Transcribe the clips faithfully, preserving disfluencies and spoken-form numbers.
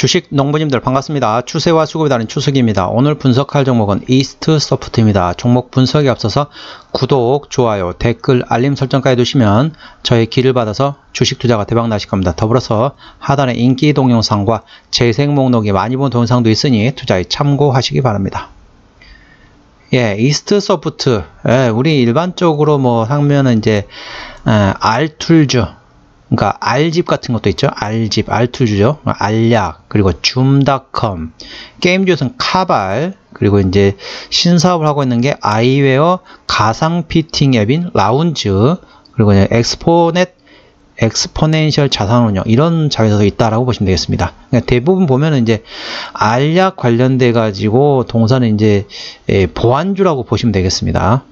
주식 농부님들 반갑습니다. 추세와 수급이 다른 추석입니다. 오늘 분석할 종목은 이스트소프트입니다. 종목 분석에 앞서서 구독, 좋아요, 댓글, 알림 설정까지 두시면 저의 길을 받아서 주식 투자가 대박 나실 겁니다. 더불어서 하단에 인기 동영상과 재생 목록이 많이 본 동영상도 있으니 투자에 참고하시기 바랍니다. 예, 이스트소프트. 예, 우리 일반적으로 뭐 하면은 이제 예, 알툴즈, 그러니까 알집 같은 것도 있죠. 알집, 알툴즈죠. 알약, 그리고 줌닷컴, 게임주에서는 카발, 그리고 이제 신사업을 하고 있는 게 아이웨어 가상 피팅 앱인 라운즈, 그리고 이제 엑스포넷, 엑스포넨셜 자산운용, 이런 자회사도 있다라고 보시면 되겠습니다. 그러니까 대부분 보면은 이제 알약 관련돼 가지고 동사는 이제 보안주라고 보시면 되겠습니다.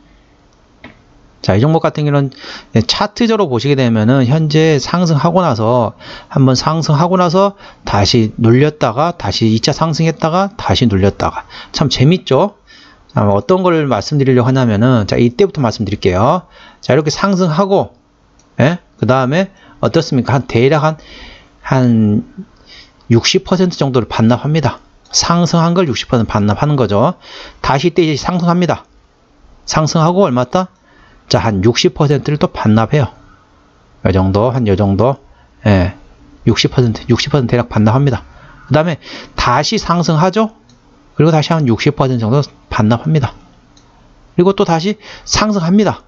자, 이 종목 같은 경우는 차트적으로 보시게 되면은 현재 상승하고 나서 한번 상승하고 나서 다시 눌렸다가 다시 이 차 상승했다가 다시 눌렸다가 참 재밌죠? 자, 어떤 걸 말씀드리려고 하냐면은 자, 이때부터 말씀드릴게요. 자, 이렇게 상승하고 예? 그 다음에 어떻습니까? 한 대략 한, 한 육십 퍼센트 정도를 반납합니다. 상승한 걸 육십 퍼센트 반납하는 거죠. 다시 이때 이제 상승합니다. 상승하고 얼마 있다? 자, 한 육십 퍼센트를 또 반납해요. 요 정도, 한 요 정도, 예, 육십 퍼센트, 육십 퍼센트 대략 반납합니다. 그 다음에 다시 상승하죠? 그리고 다시 한 육십 퍼센트 정도 반납합니다. 그리고 또 다시 상승합니다.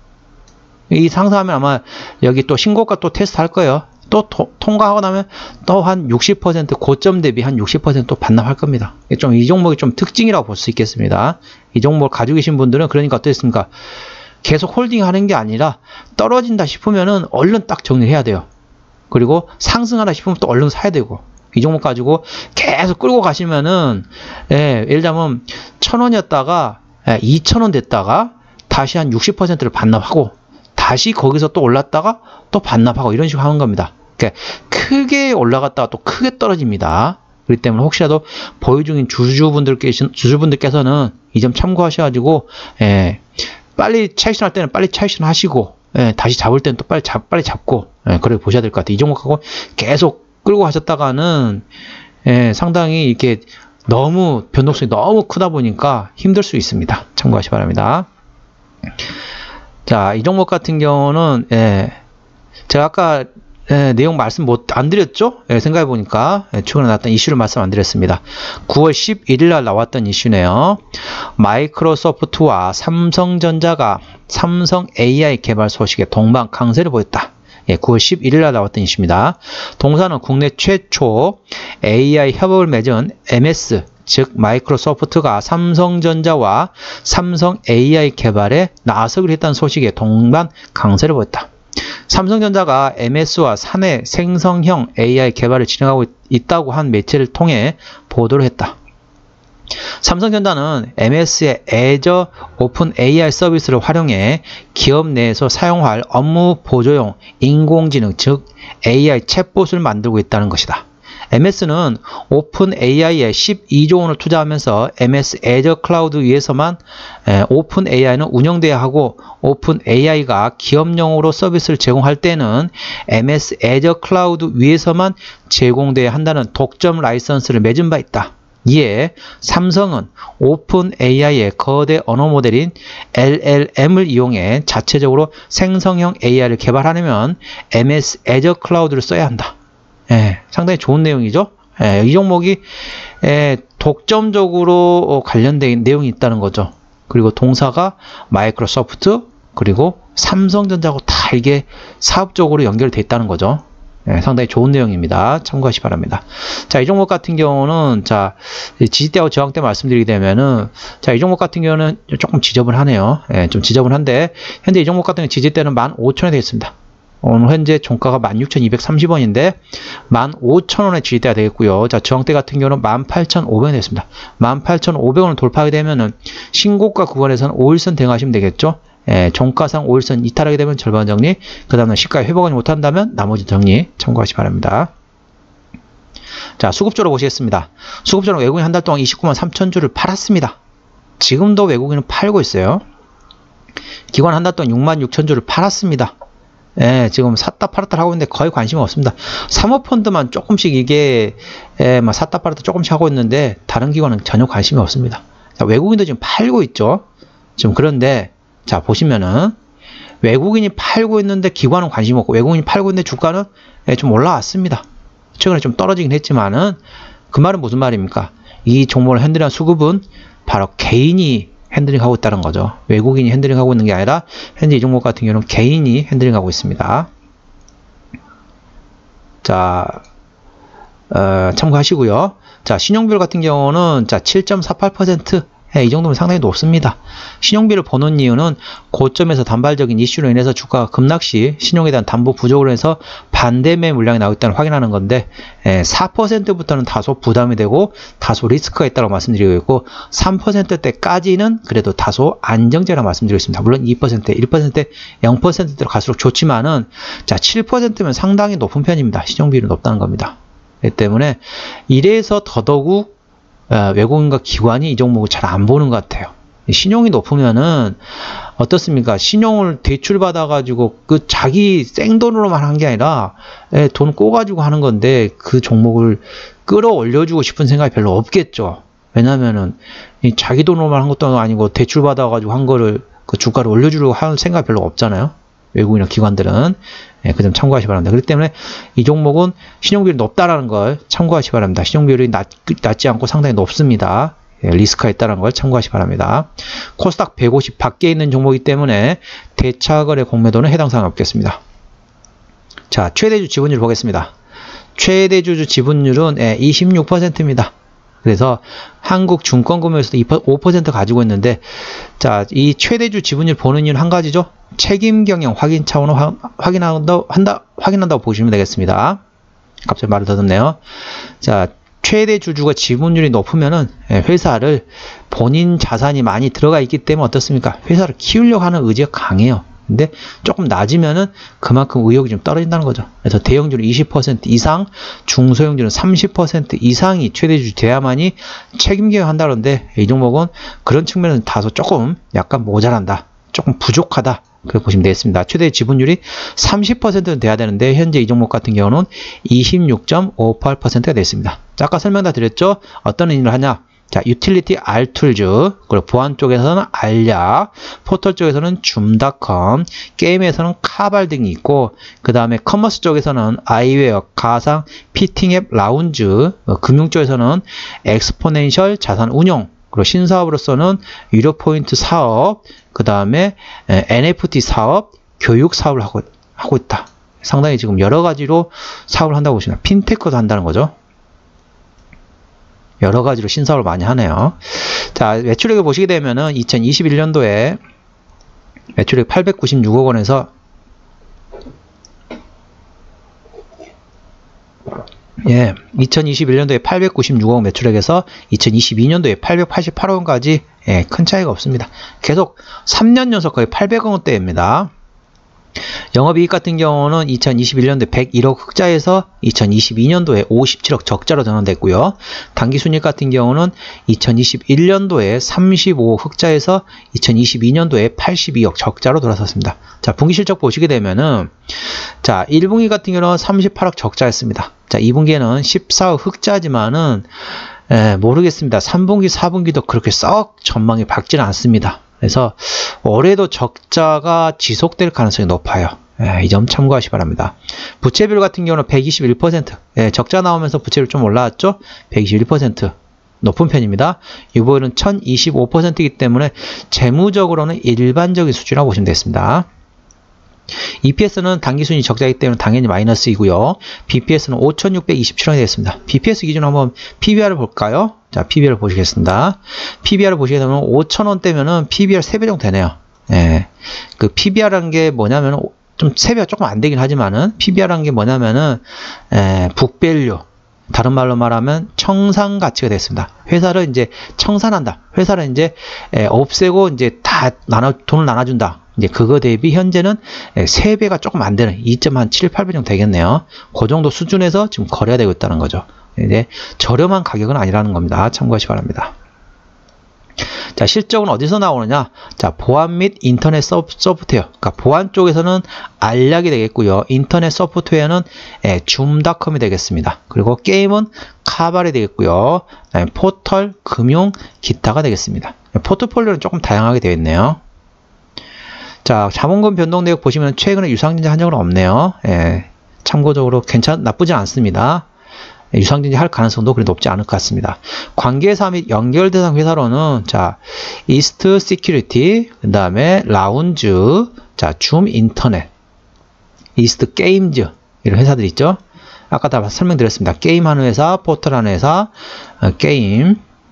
이 상승하면 아마 여기 또 신고가 또 테스트 할 거예요. 또 도, 통과하고 나면 또 한 육십 퍼센트 고점 대비 한 육십 퍼센트 또 반납할 겁니다. 좀 이 종목이 좀 특징이라고 볼 수 있겠습니다. 이 종목을 가지고 계신 분들은 그러니까 어떻습니까? 계속 홀딩 하는 게 아니라 떨어진다 싶으면은 얼른 딱 정리해야 돼요. 그리고 상승하다 싶으면 또 얼른 사야 되고, 이 종목 가지고 계속 끌고 가시면은, 예, 예를 들자면 천 원이었다가 예, 이천 원 됐다가 다시 한 육십 퍼센트를 반납하고 다시 거기서 또 올랐다가 또 반납하고 이런 식으로 하는 겁니다. 그러니까 크게 올라갔다가 또 크게 떨어집니다. 그렇기 때문에 혹시라도 보유 중인 주주분들께, 주주분들께서는 이 점 참고하셔가지고, 예, 빨리 차익실현 할 때는 빨리 차익실현 하시고, 예, 다시 잡을 때는 또 빨리 잡, 빨리 잡고, 예, 그렇게 보셔야 될 것 같아요. 이 종목하고 계속 끌고 가셨다가는, 예, 상당히 이렇게 너무, 변동성이 너무 크다 보니까 힘들 수 있습니다. 참고하시기 바랍니다. 자, 이 종목 같은 경우는, 예, 제가 아까, 예, 내용 말씀 못, 안 드렸죠? 예, 생각해보니까, 예, 최근에 나왔던 이슈를 말씀 안 드렸습니다. 구월 십일일 날 나왔던 이슈네요. 마이크로소프트와 삼성전자가 삼성 에이아이 개발 소식에 동반 강세를 보였다. 예, 구월 십일일 날 나왔던 이슈입니다. 동사는 국내 최초 에이아이 협업을 맺은 엠에스, 즉 마이크로소프트가 삼성전자와 삼성 에이아이 개발에 나서기로 했다는 소식에 동반 강세를 보였다. 삼성전자가 엠에스와 사내 생성형 에이아이 개발을 진행하고 있다고 한 매체를 통해 보도를 했다. 삼성전자는 엠에스의 애저 오픈 에이아이 서비스를 활용해 기업 내에서 사용할 업무 보조용 인공지능, 즉 에이아이 챗봇을 만들고 있다는 것이다. 엠에스는 오픈 에이아이에 십이조 원을 투자하면서 엠에스 애저 클라우드 위에서만 오픈 에이아이는 운영돼야 하고, 오픈 에이아이가 기업용으로 서비스를 제공할 때는 엠에스 애저 클라우드 위에서만 제공돼야 한다는 독점 라이선스를 맺은 바 있다. 이에 삼성은 오픈 에이아이의 거대 언어 모델인 엘엘엠을 이용해 자체적으로 생성형 에이아이를 개발하려면 엠에스 애저 클라우드를 써야 한다. 예, 상당히 좋은 내용이죠. 예, 이 종목이 예, 독점적으로 관련된 내용이 있다는 거죠. 그리고 동사가 마이크로소프트, 그리고 삼성전자하고 다 이게 사업적으로 연결되어 있다는 거죠. 예, 상당히 좋은 내용입니다. 참고하시기 바랍니다. 자, 이 종목 같은 경우는, 자, 지지대하고 저항대 말씀드리게 되면은, 자, 이 종목 같은 경우는 조금 지저분하네요. 예, 좀 지저분한데, 현재 이 종목 같은 경우 지지대는 만 오천 원에 되어 있습니다. 오늘 현재 종가가 만 육천이백삼십 원인데 만 오천 원의 지지대가 되겠고요. 자, 저항대 같은 경우는 만 팔천오백 원이 됐습니다. 만 팔천오백 원을 돌파하게 되면은 신고가 구간에서는 오일선 대응하시면 되겠죠. 예, 종가상 오일선 이탈하게 되면 절반 정리, 그 다음에 시가에 회복하지 못한다면 나머지 정리 참고하시기 바랍니다. 자, 수급주로 보시겠습니다. 수급주는 외국인 한 달 동안 이십구만 삼천 주를 팔았습니다. 지금도 외국인은 팔고 있어요. 기관 한 달 동안 육만 육천 주를 팔았습니다. 예, 지금 샀다 팔았다 하고 있는데 거의 관심 없습니다. 사모펀드만 조금씩 이게 예, 막 샀다 팔았다 조금씩 하고 있는데 다른 기관은 전혀 관심이 없습니다. 자, 외국인도 지금 팔고 있죠. 지금 그런데 자 보시면은 외국인이 팔고 있는데 기관은 관심 없고 외국인이 팔고 있는데 주가는 예, 좀 올라왔습니다. 최근에 좀 떨어지긴 했지만은 그 말은 무슨 말입니까? 이 종목을 핸들한 수급은 바로 개인이 핸들링하고 있다는 거죠. 외국인이 핸들링하고 있는 게 아니라 현재 이 종목 같은 경우는 개인이 핸들링하고 있습니다. 자, 어, 참고하시고요. 자, 신용비율 같은 경우는 자 칠 점 사팔 퍼센트 예, 이 정도면 상당히 높습니다. 신용비를 보는 이유는 고점에서 단발적인 이슈로 인해서 주가가 급락 시 신용에 대한 담보 부족으로 해서 반대매 물량이 나오고 있다는 확인하는 건데 예, 사 퍼센트부터는 다소 부담이 되고 다소 리스크가 있다고 말씀드리고 있고 삼 퍼센트대까지는 그래도 다소 안정제라고 말씀드리고 있습니다. 물론 이 퍼센트, 일 퍼센트, 영 퍼센트대로 갈수록 좋지만은 자 칠 퍼센트면 상당히 높은 편입니다. 신용비율이 높다는 겁니다. 그렇기 때문에 이래서 더더욱 어, 외국인과 기관이 이 종목을 잘 안 보는 것 같아요. 신용이 높으면은 어떻습니까? 신용을 대출 받아가지고 그 자기 생돈으로만 한 게 아니라 예, 돈 꼬가지고 하는 건데 그 종목을 끌어올려주고 싶은 생각이 별로 없겠죠. 왜냐면은 이 자기 돈으로만 한 것도 아니고 대출 받아가지고 한 거를 그 주가를 올려주려고 하는 생각이 별로 없잖아요. 외국인이나 기관들은 예, 그 점 참고하시기 바랍니다. 그렇기 때문에 이 종목은 신용비율이 높다라는 걸 참고하시기 바랍니다. 신용비율이 낮, 낮지 않고 상당히 높습니다. 예, 리스크가 있다는 걸 참고하시기 바랍니다. 코스닥 백오십 밖에 있는 종목이기 때문에 대차거래 공매도는 해당 사항이 없겠습니다. 자, 최대주 지분율 보겠습니다. 최대주 지분율은 예, 이십육 퍼센트입니다. 그래서 한국증권금융에서도 오 퍼센트 가지고 있는데 자, 이 최대주 지분율 보는 이유는 한 가지죠. 책임 경영 확인 차원으로 화, 확인한다, 한다, 확인한다고 보시면 되겠습니다. 갑자기 말을 더듬네요. 자, 최대 주주가 지분율이 높으면은 회사를 본인 자산이 많이 들어가 있기 때문에 어떻습니까? 회사를 키우려고 하는 의지가 강해요. 근데 조금 낮으면은 그만큼 의욕이 좀 떨어진다는 거죠. 그래서 대형주는 이십 퍼센트 이상, 중소형주는 삼십 퍼센트 이상이 최대주 돼야만이 책임 경영한다는데 이 종목은 그런 측면은 다소 조금 약간 모자란다, 조금 부족하다. 그렇게 보시면 되겠습니다. 최대 지분율이 삼십 퍼센트는 돼야 되는데 현재 이 종목 같은 경우는 이십육 점 오팔 퍼센트가 됐습니다. 자, 아까 설명 다 드렸죠? 어떤 의미를 하냐? 자, 유틸리티 알툴즈, 그리고 보안 쪽에서는 알약, 포털 쪽에서는 줌닷컴, 게임에서는 카발 등이 있고, 그 다음에 커머스 쪽에서는 아이웨어, 가상, 피팅앱, 라운지, 어, 금융 쪽에서는 엑스포넨셜 자산운용, 그리고 신사업으로서는 유료 포인트 사업, 그 다음에 엔에프티 사업, 교육 사업을 하고, 하고 있다. 상당히 지금 여러 가지로 사업을 한다고 보시면 핀테크도 한다는 거죠. 여러 가지로 신사업을 많이 하네요. 자, 매출액을 보시게 되면은 이천이십일 년도에 매출액 팔백구십육억 원에서 예, 이천이십일 년도에 팔백구십육억 매출액에서 이천이십이 년도에 팔백팔십팔억 원까지 예, 큰 차이가 없습니다. 계속 삼 년 연속 거의 팔백억 원대입니다. 영업이익 같은 경우는 이천이십일 년도에 백일억 흑자에서 이천이십이 년도에 오십칠억 적자로 전환됐고요. 당기순이익 같은 경우는 이천이십일 년도에 삼십오억 흑자에서 이천이십이 년도에 팔십이억 적자로 돌아섰습니다. 자, 분기실적 보시게 되면은 자, 일 분기 같은 경우는 삼십팔억 적자였습니다. 자, 이 분기에는 십사억 흑자지만은 에, 모르겠습니다. 삼 분기, 사 분기도 그렇게 썩 전망이 밝지는 않습니다. 그래서 올해도 적자가 지속될 가능성이 높아요. 예, 이 점 참고하시기 바랍니다. 부채비율 같은 경우는 백이십일 퍼센트. 예, 적자 나오면서 부채비율 좀 올라왔죠? 백이십일 퍼센트. 높은 편입니다. 이번에는 천이십오 퍼센트이기 때문에 재무적으로는 일반적인 수준이라고 보시면 되겠습니다. 이피에스는 당기순이 적자이기 때문에 당연히 마이너스이고요. 비피에스는 오천육백이십칠 원이 되겠습니다. 비피에스 기준으로 한번 피비알을 볼까요? 자, 피비알을 보시겠습니다. 피비알을 보시게 되면 오천 원대면은 피비알 세 배 정도 되네요. 예. 그 피비알이라는 게 뭐냐면은 좀 세 배가 조금 안 되긴 하지만은 피비알이라는 게 뭐냐면은 에, 북밸류. 다른 말로 말하면 청산 가치가 됐습니다. 회사를 이제 청산한다. 회사를 이제 에, 없애고 이제 다 나눠 돈을 나눠준다. 이제 그거 대비 현재는 세 배가 조금 안 되는 이 점 칠, 팔 배 정도 되겠네요. 그 정도 수준에서 지금 거래가 되고 있다는 거죠. 이제 저렴한 가격은 아니라는 겁니다. 참고하시기 바랍니다. 자, 실적은 어디서 나오느냐? 자, 보안 및 인터넷 소프트웨어. 그러니까 보안 쪽에서는 알약이 되겠고요. 인터넷 소프트웨어는 예, 줌닷컴이 되겠습니다. 그리고 게임은 카발이 되겠고요. 그다음에 포털, 금융, 기타가 되겠습니다. 포트폴리오는 조금 다양하게 되어 있네요. 자, 자본금 변동 내역 보시면 최근에 유상증자 한 적은 없네요. 예, 참고적으로 괜찮, 나쁘지 않습니다. 유상증자 할 가능성도 그리 높지 않을 것 같습니다. 관계사 및 연결 대상 회사로는 자, 이스트 시큐리티, 그 다음에 라운즈, 자, 줌 인터넷, 이스트 게임즈 이런 회사들 있죠. 아까 다 설명드렸습니다. 게임하는 회사, 포털하는 회사, 어, 게임,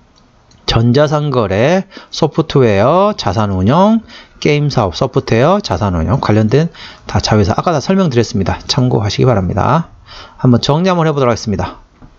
전자상거래, 소프트웨어, 자산운용, 게임 사업, 소프트웨어, 자산운용 관련된 다 자회사 아까 다 설명드렸습니다. 참고하시기 바랍니다. 한번 정리 한번 해보도록 하겠습니다.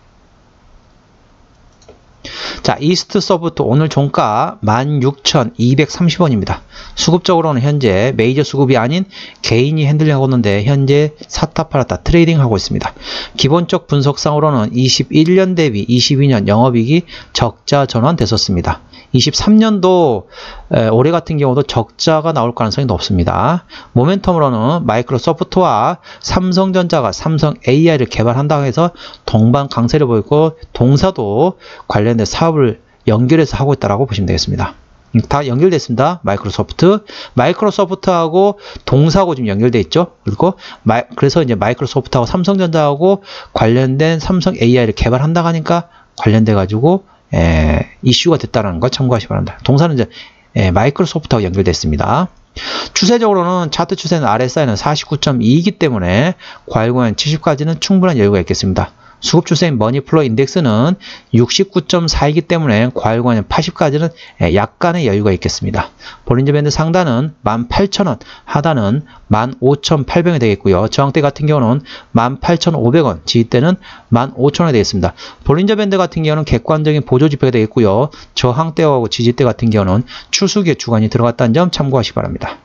자, 이스트 소프트 오늘 종가 만 육천이백삼십 원입니다. 수급적으로는 현재 메이저 수급이 아닌 개인이 핸들링하고 있는데 현재 샀다 팔았다 트레이딩 하고 있습니다. 기본적 분석상으로는 이십일 년 대비 이십이 년 영업이익이 적자 전환됐었습니다. 이십삼 년도 에, 올해 같은 경우도 적자가 나올 가능성이 높습니다. 모멘텀으로는 마이크로소프트와 삼성전자가 삼성 에이아이를 개발한다고 해서 동반 강세를 보이고 동사도 관련된 사업을 연결해서 하고 있다고 보시면 되겠습니다. 다 연결됐습니다. 마이크로소프트, 마이크로소프트하고 동사하고 지금 연결되어 있죠. 그리고 마이, 그래서 이제 마이크로소프트하고 삼성전자하고 관련된 삼성 에이아이를 개발한다고 하니까 관련돼 가지고 에, 이슈가 됐다는 거 참고하시기 바랍니다. 동사는 이제 에, 마이크로소프트하고 연결됐습니다. 추세적으로는 차트 추세는 알에스아이는 사십구 점 이이기 때문에 과열구간 칠십까지는 충분한 여유가 있겠습니다. 수급 추세인 머니플로 인덱스는 육십구 점 사이기 때문에 과열구간 팔십까지는 약간의 여유가 있겠습니다. 볼린저 밴드 상단은 만 팔천 원, 하단은 만 오천팔백 원이 되겠고요. 저항대 같은 경우는 만 팔천오백 원, 지지대는 만 오천 원이 되겠습니다. 볼린저 밴드 같은 경우는 객관적인 보조 지표가 되겠고요. 저항대하고 지지대 같은 경우는 추수기의 주간이 들어갔다는 점 참고하시기 바랍니다.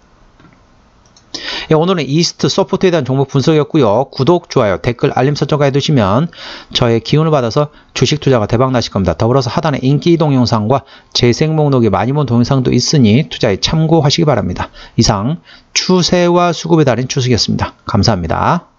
예, 오늘은 이스트 소프트에 대한 종목 분석이었고요. 구독, 좋아요, 댓글, 알림 설정까지 해두시면 저의 기운을 받아서 주식 투자가 대박 나실 겁니다. 더불어서 하단에 인기 동영상과 재생 목록에 많이 본 동영상도 있으니 투자에 참고하시기 바랍니다. 이상 추세와 수급의 달인 추석이었습니다. 감사합니다.